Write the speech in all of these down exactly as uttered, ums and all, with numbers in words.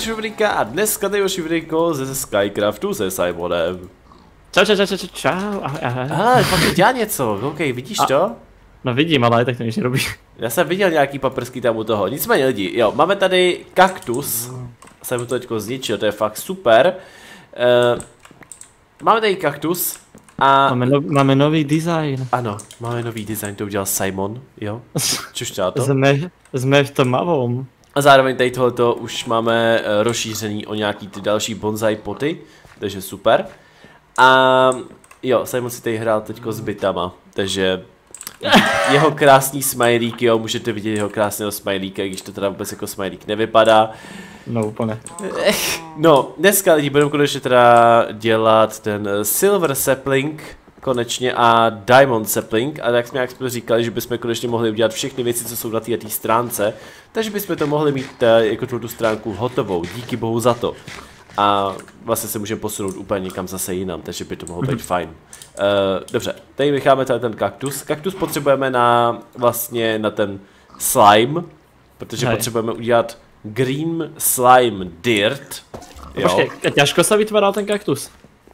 vaše rubrika a dneska tady vaše rubriko ze Skycraftu se Simonem. Čau, čau, čau, čau, čau, ahoj, ahoj. Hele, fakt dělá něco, ok, vidíš a, to? No vidím, ale tak to nic nerobí. Já jsem viděl nějaký paprsky tam u toho, nicméně lidi, jo, máme tady kaktus, jsem to teďko zničil, to je fakt super. Uh, máme tady kaktus a... Máme, no, máme nový design. Ano, máme nový design, to udělal Simon, jo, čušťá to. Jsme, jsme v tom mavom. A zároveň tady tohleto už máme uh, rozšířený o nějaký ty další bonsai poty, takže super. A jo, Simon si tady hrál teďko s bytama, takže jeho krásný smajlík, jo, můžete vidět jeho krásného smajlíka, když to teda vůbec jako smajlík nevypadá. No úplně. No, dneska lidi budeme konečně teda dělat ten Silver Sapling konečně a Diamond Sapling a tak jsme jak jsme říkali, že bychom konečně mohli udělat všechny věci, co jsou na této stránce, takže bychom to mohli mít jako tu stránku hotovou, díky bohu za to. A vlastně se můžeme posunout úplně někam zase jinam, takže by to mohlo být fajn. Uh, dobře, tady necháme tady ten kaktus. Kaktus potřebujeme na vlastně na ten slime, protože Hej. potřebujeme udělat green slime dirt. Jo. Počkej, těžko se vytváral ten kaktus?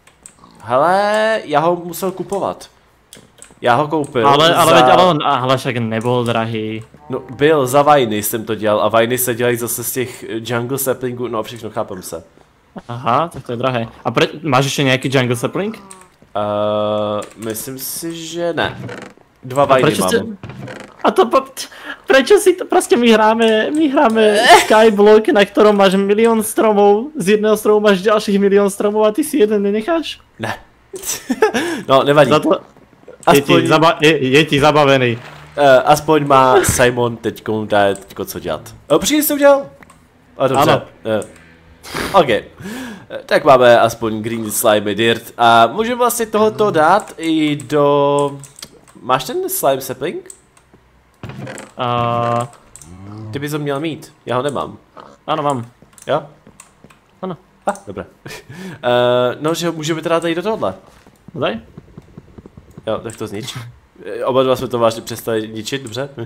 Hele, já ho musel kupovat. Já ho koupil. Ale, ale, za... ale on, ale však nebyl drahý. No byl, za vajny jsem to dělal a vajny se dělají zase z těch jungle saplingů, no všechno chápem se. Aha, tak to je drahé. A pre, máš ještě nějaký jungle sapling? Uh, myslím si, že ne. Dva vajny mám. Jste... A to po... Prečo si to prostě my hráme, my hráme Skyblock, na ktorom máš milión stromov, z jedného stromu máš ďalších milión stromov a ty si jeden nenecháš? Ne. No, nevadí. To... Aspoň... Je, ti zaba... je, je ti zabavený. Uh, aspoň má Simon teďko, teďko co dělat. Uh, Přijde jsi to udělal? A dobře. Ano. Uh. OK, tak máme aspoň green slime dirt a můžeme vlastně tohoto dát i do... Máš ten slime sapling? Uh... Ty bys ho měl mít, já ho nemám. Ano, mám. Jo? Ano. Ah, dobré. uh, no, že ho můžeme teda tady do tohohle. Daj. Jo, tak to znič. Oba dva jsme to vážně přestali ničit, dobře. Uh,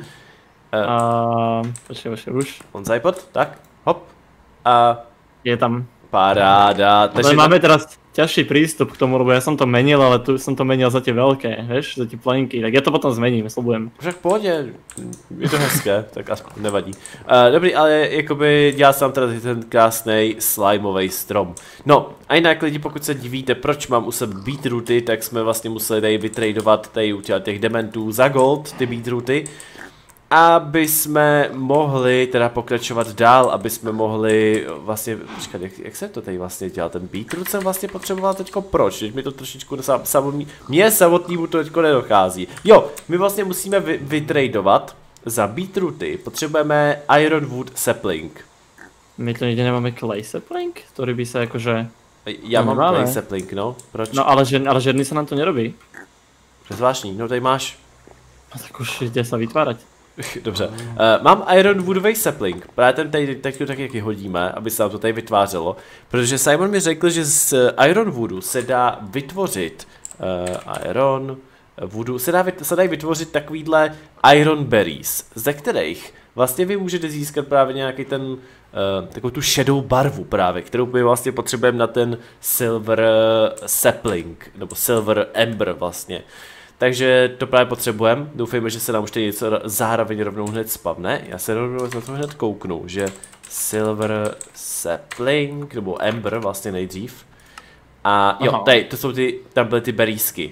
uh, počkej, počkej, už. On zajpod, tak, hop. A... Je tam. Paráda. Takže ale máme teraz ťažší prístup k tomu, lebo ja som to menil, ale tu som to menil za tie veľké, vieš, za tie plenky, tak ja to potom zmením, slibujem. Však v pohodě, je to hezké, tak aspoň nevadí. Uh, dobrý, ale jakoby dělal jsem teda ten krásný slimový strom. No, a jinak lidi, pokud se divíte, proč mám u sebe beetrooty, tak jsme vlastně museli tady vytradovat tady u těch dementů za gold, ty beetrooty. Aby jsme mohli teda pokračovat dál, aby jsme mohli vlastně, počkat, jak, jak se to tady vlastně dělá, ten beetroot jsem vlastně potřeboval teďko proč, teď mi to trošičku samotný, mě samotnému to teďko nedochází. Jo, my vlastně musíme vy, vytradovat za beetrooty, potřebujeme ironwood sapling. My to nikde nemáme clay sapling, ktorý by sa akože... Já no, mám nemáme. Clay sapling, no, proč? No ale, žer, ale žerný se nám to nerobí. To je zvláštní, no tady máš. No tak už jde se vytvárať. Dobře, uh, mám ironwoodový sapling, právě ten tady tak, tak jak ji hodíme, aby se nám to tady vytvářelo, protože Simon mi řekl, že z ironwoodu se dá vytvořit uh, iron woodu, se, dá, se dají vytvořit takovýhle iron berries, ze kterých vlastně vy můžete získat právě nějaký ten, uh, takovou tu šedou barvu právě, kterou my vlastně potřebujeme na ten silver sapling, nebo silver ember vlastně. Takže to právě potřebujeme, doufejme, že se nám už tady něco zároveň rovnou hned spavne. Já se rovnou na to hned kouknu, že silver sapling, nebo ember vlastně nejdřív. A jo, tady, to jsou ty, tam byly ty berrísky.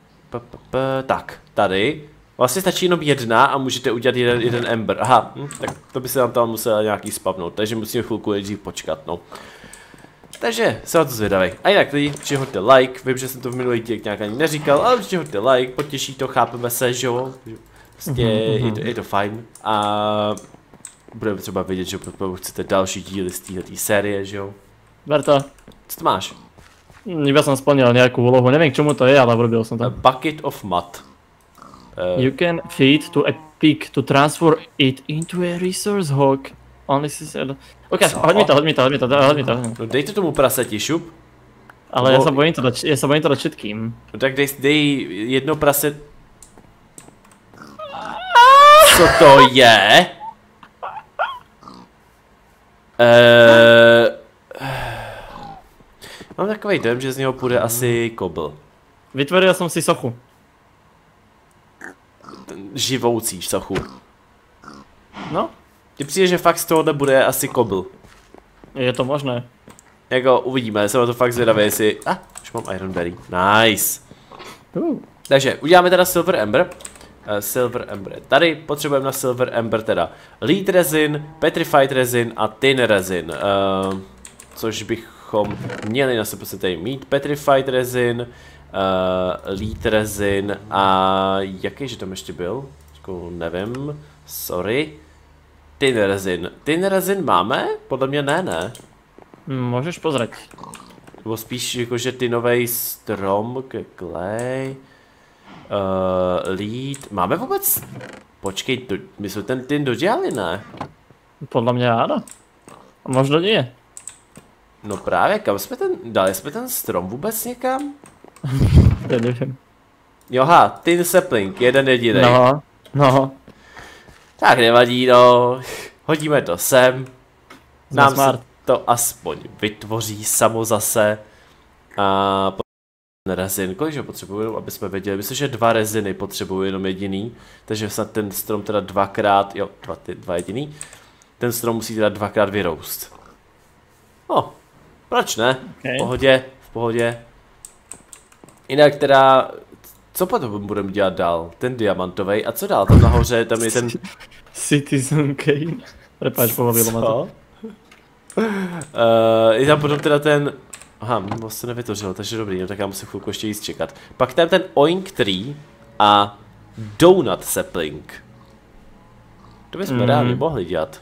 Tak, tady. Vlastně stačí jenom jedna a můžete udělat jeden, jeden ember. Aha, hm, tak to by se nám tam muselo nějaký spavnout, takže musíme chvilku nejdřív počkat, no. Takže jsem na to zvědavý. A jinak lidi, určitě hoďte like, vím, že jsem to v minulý dík nějak ani neříkal, ale určitě hoďte like, potěší to, chápeme se, že jo. Prostě je to, je to fajn. A budeme třeba vědět, že chcete další díly z této série, že jo. Berto. Co to máš? Iba som splnil nejakú úlohu, neviem k čomu to je, ale urobil som to. A bucket of mud. Uh, you can feed to a pig to transfer it into a resource hog. Only si said... Ok, hoď mi to, hoď mi to, hoď mi to, hoď mi to. No dej to tomu praseti, šup. Ale Bo... ja sa bojím to dať, ja sa bojím to dať všetkým. No tak dej, dej jedno prase... Co to je? Eee... Mám takový dojem, že z něho půjde asi kobl. Vytvoril jsem si sochu. Živoucí sochu. No? Mně přijde, že fakt z tohohle bude asi kobl. Je to možné. Jako uvidíme, jsem na to fakt zvědavý, jestli... Ah, už mám Ironberry. Nice. Uh. Takže uděláme teda Silver Ember. Uh, Silver Ember. Tady potřebujeme na Silver Ember teda Lead Resin, Petrified Resin a Tin Resin. Uh, což bychom měli na sebe tady mít. Petrified Resin, uh, Lead Resin a jaký že tam ještě byl? Jako nevím, sorry. Tin Resin. Tin Resin máme? Podle mě ne, ne. Můžeš pozrieť. Nebo spíš jakože tynovej strom, klej. Uh, lead. Máme vůbec? Počkej, to, my jsme ten tin dodělali, ne? Podle mě áno. A možno nie. No právě, kam jsme ten, dali jsme ten strom vůbec někam? Já nevím. Joha, tin sapling, jeden jedinej. No, no. Tak nevadí, no. Hodíme to sem. Nám smart. se to aspoň vytvoří samo zase. A rezin, kolikže potřebuju, aby jsme věděli, myslím, že dva reziny potřebuju jenom jediný, takže snad ten strom teda dvakrát, jo, dva, ty, dva jediný, ten strom musí teda dvakrát vyroust. No, proč ne? Okay. V pohodě, v pohodě. Jinak teda, co potom budeme dělat dál? Ten diamantový a co dál? Tam nahoře, tam je ten... Citizen Kane. Prepáč, pobavilo ma to. Uh, je tam potom teda ten... Aha, moc se nevytvořil, takže dobrý, no tak já musím chvilku ještě jíst čekat. Pak tam ten Oink Tree a Donut Sapling. To bychom mm. reálně mohli dělat.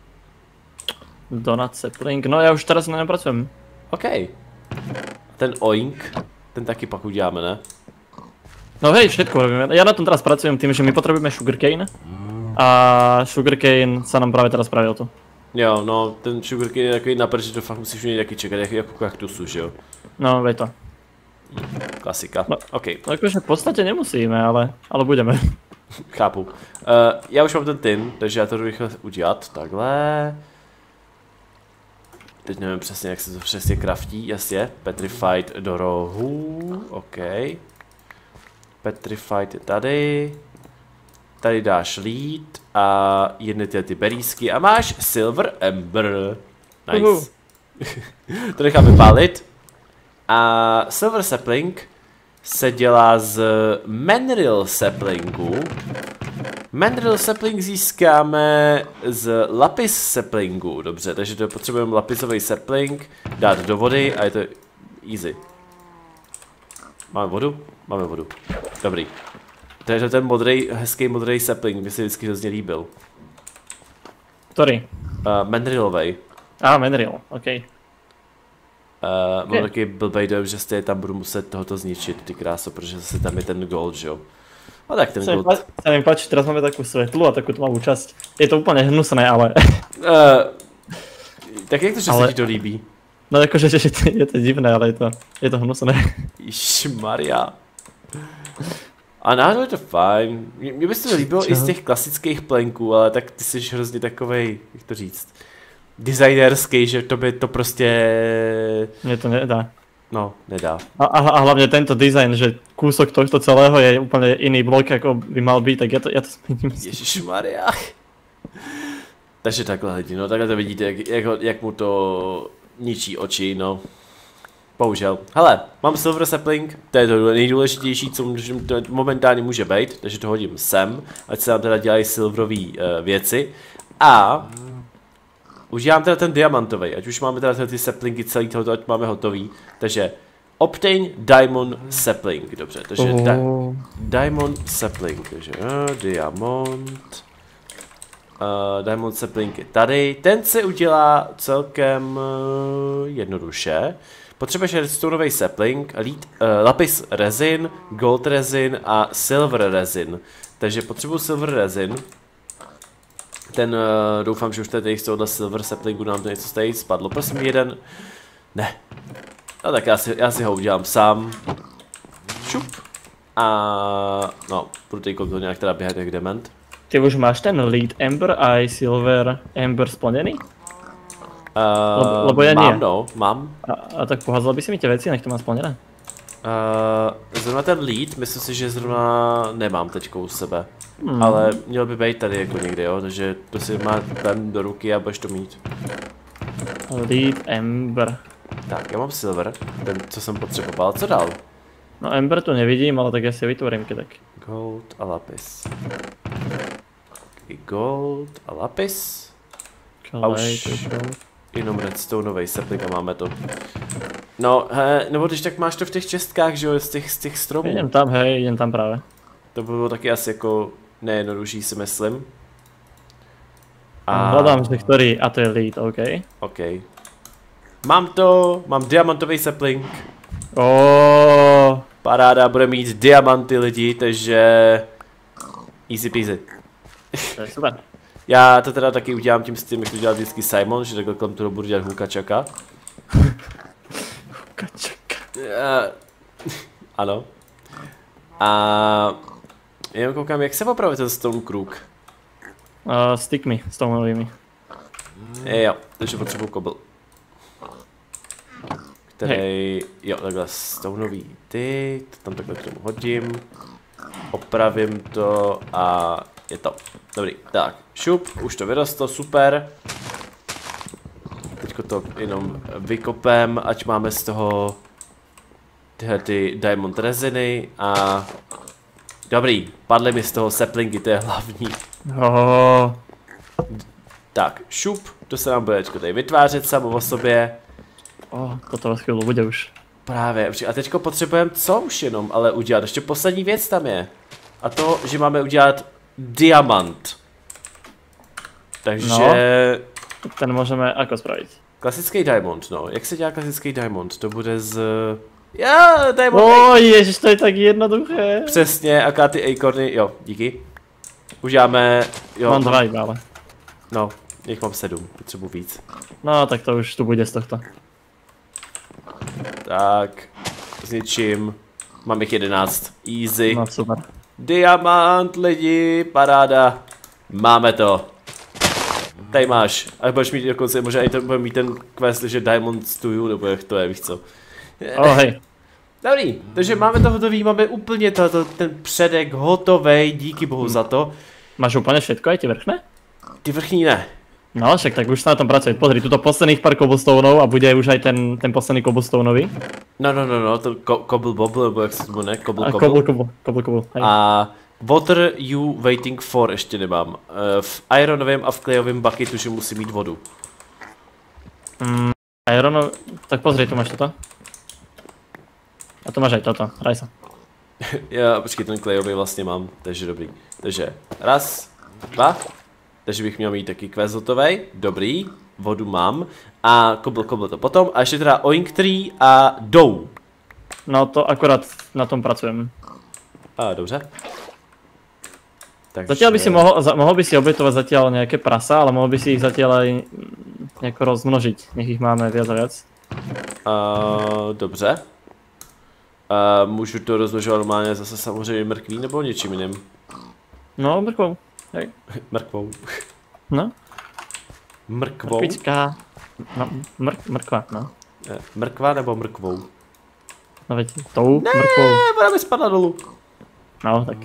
Donut Sapling, no já už teraz nepracujem. OK. Ten Oink, ten taky pak uděláme, ne? No hej, všetko robíme. Ja na tom teraz pracujem tým, že my potrebujeme sugarcane. A sugarcane sa nám práve teraz spravil to. Jo, no, ten sugarcane je takový napřed, že to fakt musíš mít taky čekat, jak, jako kaktusu, že jo? No, vej to. Klasika, no, OK. No akože v podstate nemusíme, ale, ale budeme. Chápu. Uh, já už mám ten tin, takže já to jdu rychle udělat, takhle. Teď nevím přesně, jak se to přesně kraftí, jasně. Petrified do rohu, OK. Petrified je tady. Tady dáš lead a jedny ty, ty berísky a máš Silver Ember. Nice. Uh -huh. To nechám vypálit. A Silver Sapling se dělá z Mineral Saplingu. Mineral Sapling získáme z Lapis Saplingu, dobře, takže to potřebujeme lapisový sapling, dát do vody a je to easy. Máme vodu? Máme vodu. Dobrý. Takže ten modrý, hezký modrý sapling mi se vždycky hrozně líbil. Ktorý? Uh, Mineralvej. A, ah, Mineral, ok. Uh, okay. Mám taky blbej dojem, že stejně tam budu muset tohoto zničit, ty kráso, protože zase tam je ten gold, že jo. No tak ten gold. Sa mi páči, teraz máme takú svetlu a takú tmavú časť. Je to úplne hnusné, ale... Uh, tak jak to, že ale... se ti to líbí? No jakože, že to, je to divné, ale je to, je to hnusné. Ježišmarja. A náhodou je to fajn. Mně by se to líbilo Čo? i z těch klasických plenků, ale tak ty jsi hrozně takovej, jak to říct, designerský, že to by to prostě... Mně to nedá. No, nedá. A, a, a hlavně tento design, že kúsok tohto celého je úplně jiný blok, jako by mal být, tak já to, já to změním. Ježišmarja. Takže takhle lidi, no takhle to vidíte, jak, jak, jak mu to ničí oči, no. Bohužel. Hele, mám Silver Sapling, to je to nejdůležitější, co momentálně může být, takže to hodím sem, ať se nám teda dělají silverové uh, věci. A už dělám teda ten diamantový, ať už máme teda ty saplingy celý tohoto, ať máme hotový. Takže obtain diamond sapling, dobře, takže oh. di diamond sapling, takže uh, diamond. Uh, diamond sapling je tady, ten se udělá celkem uh, jednoduše. Potřebuješ redstoneový sapling, lead, uh, lapis resin, gold resin a silver resin. Takže potřebuji silver resin. Ten uh, doufám, že už tady z tohohle silver saplingu nám to něco tady spadlo. Prosím jeden. Ne. No tak já si, já si ho udělám sám. Šup. A no, budu teď to nějak teda běhat jak dement. Ty už máš ten lead ember a silver ember splněný? Uh, lebo, lebo ja mám, nie. no, mám. A, a tak pohádzal by si mi tie veci, nech to mám aspoň, ne? Uh, zrovna ten lead, myslím si, že zrovna nemám teďko u sebe. Hmm. Ale měl by být tady jako někde, jo, takže to si má ten do ruky a budeš to mít. Lead Ember. Tak, já mám silver, ten, co jsem potřeboval. Co dál? No Ember tu nevidím, ale tak ja si vytvorím keď tak. Gold a lapis. Okay, gold a lapis. A už jenom redstoneovej sapling a máme to. No, he, nebo když tak máš to v těch čestkách, že jo, z těch, z těch stromů. Idem tam, hej, idem tam práve. To by bylo taky asi jako nejjednodušší, si myslím. A... Hľadám, že ktorý, a to je lead, OK. OK. Mám to, mám diamantový sapling. Oh. Paráda, bude mít diamanty lidi, takže... Easy peasy. To je super. Já to teda taky udělám tím s tím, jak to dělal vždycky Simon, že takhle kolem toho budu dělat hukačaka. Hukačaka. Uh, ano. A... Jenom koukám, jak se opravuje ten stone kruk. Uh, stickmi, s tou novými. Je, jo, takže potřebuji kobl. Který, hey. Jo, takhle stoneový ty, to tam takhle k tomu hodím. Opravím to a je to. Dobrý, tak, šup, už to vyrostlo, super. Teďko to jenom vykopem, ať máme z toho tyhle ty diamond reziny a... Dobrý, padly mi z toho saplingy, to je hlavní. Oh. Tak, šup, to se nám bude tady vytvářet samo o sobě. Oh, toto chvíli bude už. Právě, a teďko potřebujeme co už jenom, ale udělat, ještě poslední věc tam je. A to, že máme udělat diamant. Takže... No, ten můžeme jako spravit? Klasický diamond, no. Jak se dělá klasický diamond? To bude z... Já, diamond... O, ježiš, to je tak jednoduché. Přesně, aká ty acorny, jo, díky. Uděláme, jo. Mám dva iba, ale. No, jich mám sedm, potřebuji víc. No, tak to už tu bude z tohto. Tak, zničím. Mám jich jedenáct, easy. No, super. Diamant, lidi, paráda. Máme to. Tady máš. A budeš mít dokonce, možná i to bude mít ten quest, že Diamonds to you, nebo jak to je, víš co. Oh, hej. Dobrý, takže máme to hotový, máme úplně to, ten předek hotovej, díky bohu za to. Máš úplně všetko, aj ty vrchné? Ty vrchní ne. No, však tak už sa na tom pracuje. Pozri, tuto posledných pár cobblestoneov a bude už aj ten, ten posledný cobblestoneový. No, no, no, no, to ko cobble bobble, nebo jak se to jmenuje, cobble cobble. Cobble, cobble, cobble, cobble. A water you waiting for ještě nemám. V ironovém a v klejovém bucketu, že musí mít vodu. Mm, ironov... Tak pozri, tu máš toto. A tu máš aj toto, hraj sa. Já, počkej, ten klejový vlastně mám, takže dobrý. Takže, raz, dva. Takže bych měl mít taky quest hotovej, dobrý, vodu mám. A kobl, kobl to potom. A ještě teda oink tree a dough. No to akorát na tom pracujem. A dobře. Takže... Zatiaľ by si mohol, za, mohol by si obetovať zatiaľ nejaké prasa, ale mohol by si ich zatiaľ aj nejako rozmnožiť. Nech ich máme viac a viac. Uh, dobře. Uh, můžu to rozložovat normálně zase samozřejmě mrkví nebo něčím jiným? No, mrkvou. Hej. Mrkvou. No. Mrkvou? Mrkvička. No, mrk, mrkva, no. Mrkva nebo mrkvou? No veď, tou ne, mrkvou. ona mi spadla dolů. No, tak.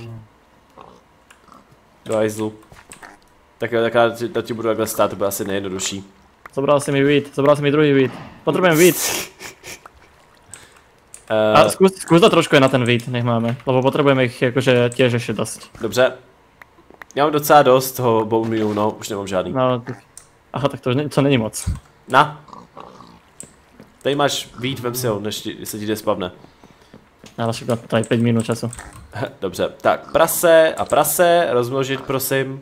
Do hajzlu. Tak jo, tak já to ti budu takhle stát, to bude asi nejjednodušší. Zobral si mi weed, zobral si mi druhý weed. Potrebujem weed. Uh, a skús, skús to trošku aj na ten weed, nech máme, lebo potrebujeme ich akože tiež ešte dosť. Dobře. Já mám docela dost toho bone mealu, no, už nemám žádný. No, tak... Aha, tak to, ne, to není moc. Na. Tady máš weed, vem si ho, než ti, se ti jde spavne. Ale však na tady päť minút času. Dobře, tak prase a prase, rozmnožit prosím.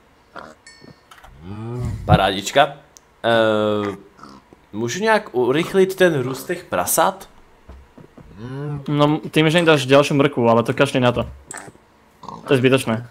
Parádička. Uh, můžu nějak urychlit ten růst těch prasat? No, tým, že nedáš ďalšiu mrkvu, ale to kašli na to. To je zbytočné.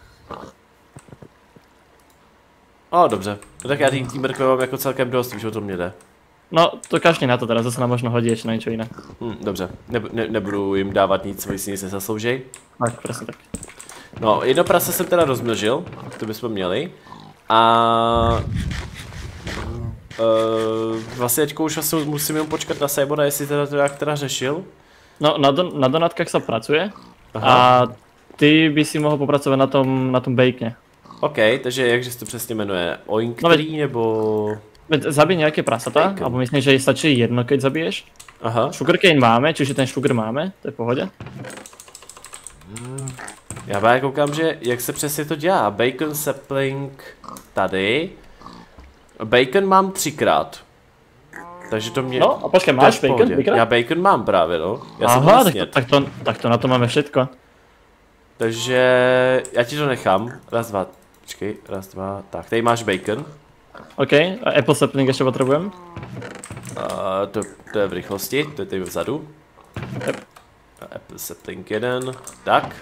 O, dobře. No tak já tý, tý mrkve mám jako celkem dost, už o to mě jde. No, to kašli na to teraz, zase nám možno hodí ešte na niečo iné. Hm, dobře, ne, ne, nebudu jim dávat nic, co si nic nezasloužej. Tak, presne tak. No, jedno prase jsem teda rozmnožil, to bychom měli. A... Uh, vlastně teďko už vlastně musím jenom počkat na Simona, jestli teda to jak teda řešil. No, na, don na donátkách sa pracuje. Aha. A ty by si mohl popracovat na tom, na tom bacone. OK, takže jakže se to přesně jmenuje? Oink no, tree, nebo... Zabij nějaké prasata, bacon. Alebo myslím, že stačí jedno, keď zabiješ. Aha. Sugarcane máme, čiže ten sugar máme, to je v pohodě. Hmm. Já právě koukám, že jak se přesně to dělá. Bacon sapling tady. Bacon mám třikrát. Takže to mě... No a počkej, máš bacon? Já bacon mám právě, no. Já Aha, tak to, tak, to, tak to na to máme všetko. Takže já ti to nechám. Raz, dva, počkej, raz, dva, tak, tady máš bacon. OK, a apple sapling ještě potřebujeme? Uh, to, to je v rychlosti, to je tady vzadu. Yep. Apple sapling jeden, tak.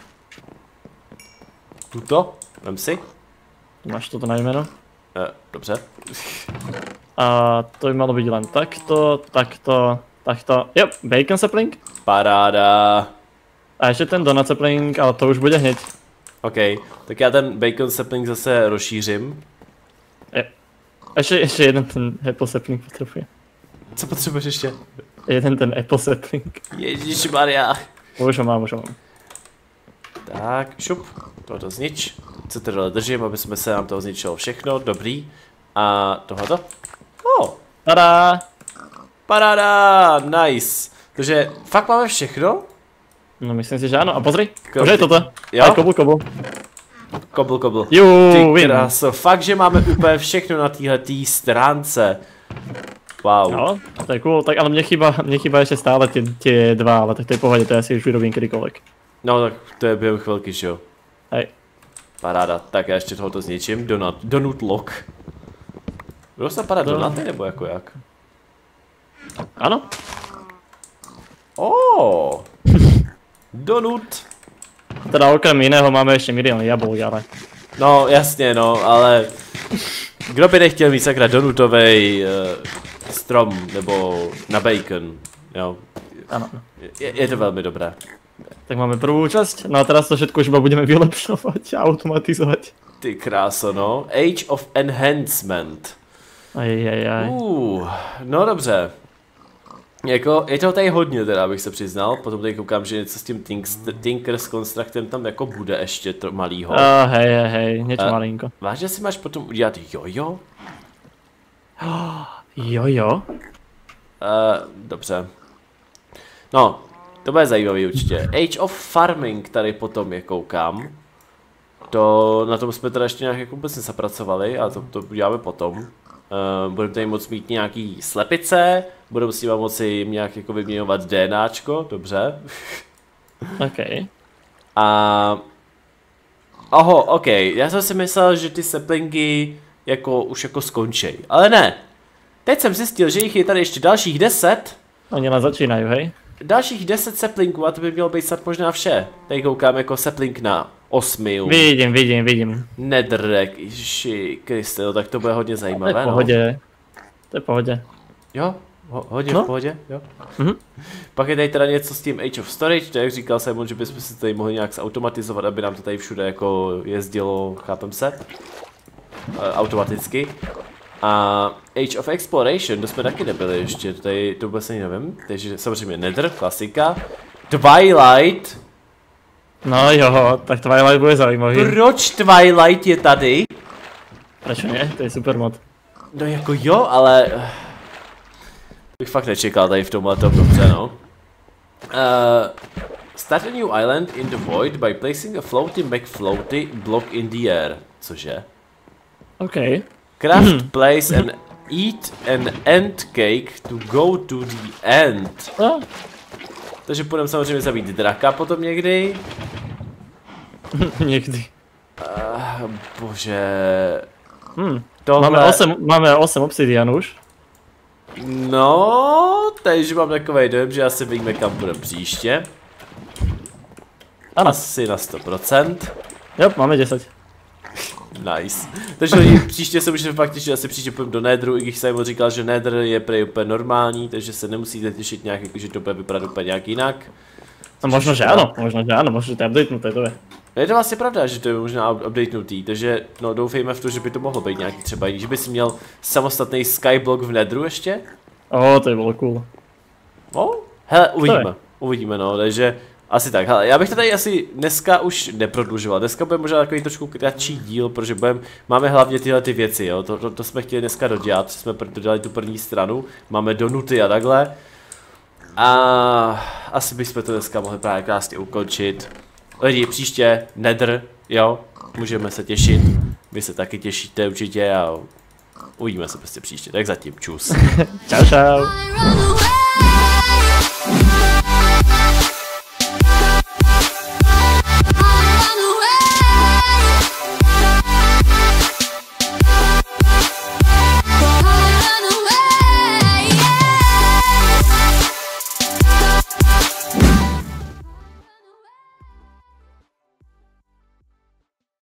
Tuto, vem si. Máš toto na jméno? Uh, dobře. A to by malo být len takto, takto, takto. Jo, bacon sapling. Paráda. A ještě ten donut sapling, ale to už bude hned. OK, tak já ten bacon sapling zase rozšířím. Je. Ještě, ještě jeden ten apple sapling potřebuje. Co potřebuješ ještě? Jeden ten apple sapling. Ježišmarja. Už ho mám, už ho mám. Tak, šup, tohoto znič. Co teda držím, aby jsme se nám toho zničilo všechno, dobrý. A tohoto? Oh. Tada! Paráda, nice. Takže fakt máme všechno? No myslím si, že ano. A pozri, Kobl. už je toto. Jo? Aj kobl, kobl. Kobl, kobl. Jú, Ty kráso, fakt, že máme úplně všechno na téhletý stránce. Wow. No, to je cool, tak ale mě chýba, mě chýba ještě stále ty, ty dva, ale tak to je pohodě, to já si už vyrobím kdykoliv. No tak to je během chvilky, že jo? Hej. Paráda, tak já ještě tohoto zničím, donut, donut lock. Budou se padat Do... donaty, nebo jako jak? Ano. Oh. Donut. Teda okrem jiného máme ještě milion jablok, ale... No jasně no, ale... Kdo by nechtěl mít sakra donutovej uh, strom, nebo na bacon, jo? Ano. Je, je to velmi dobré. Tak máme prvú časť, no a teraz to všetko už iba budeme vylepšovať a automatizovať. Ty kráso, no. Age of Enhancement. Ajajaj. Uh, no dobře. Jako, je toho tady hodně teda, abych se přiznal, potom tady koukám, že něco s tím Tinker s Constructem tam jako bude ještě to malýho. Uh, hej, hej, hej, něco uh, malinko. Vážně si máš potom udělat jojo? Jojo? Uh, dobře. No, to bude zajímavý určitě. Age of Farming tady potom je koukám. To, na tom jsme teda ještě nějak jako vůbec nezapracovali, a to, to uděláme potom. Uh, budeme tady moct mít nějaký slepice, budeme s nimi moci nějak jako vyměňovat DNAčko, dobře. OK. A... Oho, OK, já jsem si myslel, že ty saplingy jako už jako skončí, ale ne. Teď jsem zjistil, že jich je tady ještě dalších deset. Oni len začínají, hej? Dalších deset saplingů a to by mělo být snad možná vše. Tady koukám jako sapling na osmium. Vidím, vidím, vidím. Netherrack, ježiši Kriste, no tak to bude hodně zajímavé, to je v pohodě. No. To je v pohodě. Jo, ho, hodně no. v pohodě, jo. Mhm. Pak je tady teda něco s tím Age of Storage, to jak říkal Simon, že bychom si tady mohli nějak zautomatizovat, aby nám to tady všude jako jezdilo, chápem se, e, automaticky. A Age of Exploration, to jsme taky nebyli ještě, tady to vůbec ani nevím, takže samozřejmě Nether, klasika. Twilight. No jo, tak Twilight bude zajímavý. Proč Twilight je tady? Proč ne? To je super mod. No jako jo, ale... Bych fakt nečekal tady v tomhle tom dobře, no. Uh, start a new island in the void by placing a floaty McFloaty block in the air. Cože? OK. Craft, place and eat an end cake to go to the end. No. Takže půjdeme samozřejmě zabít draka potom někdy. Někdy. Uh, bože. Hmm. Tohle... Máme osm, máme osm obsidian už. No, takže mám takový dojem, že asi víme, kam budeme příště. Ano. Asi na sto procent. Jo, máme deset. Nice. Takže lidi, příště se můžete fakt těšit, asi příště půjdeme do Netheru, i když Simon říkal, že Nether je prej úplně normální, takže se nemusíte těšit nějak, jako, že to bude vypadat úplně nějak jinak. No možno, že ano, možno, že ano, možno, že to je updatenuté, to je. Je to vlastně pravda, že to je možná updatenutý, takže no doufejme v to, že by to mohlo být nějaký třeba, že by si měl samostatný skyblock v Netheru ještě. O, to je bylo cool. No, hele, uvidíme, uvidíme no, takže asi tak, hele, já bych to tady asi dneska už neprodlužoval, dneska bude možná takový trošku kratší díl, protože budem, máme hlavně tyhle ty věci, jo, to, to, to jsme chtěli dneska dodělat, jsme dodělali tu první stranu, máme donuty a takhle. A asi bychom to dneska mohli právě krásně ukončit. Lidi, příště Nether, jo, můžeme se těšit, vy se taky těšíte určitě a uvidíme se prostě příště, tak zatím, čus. Čau, čau.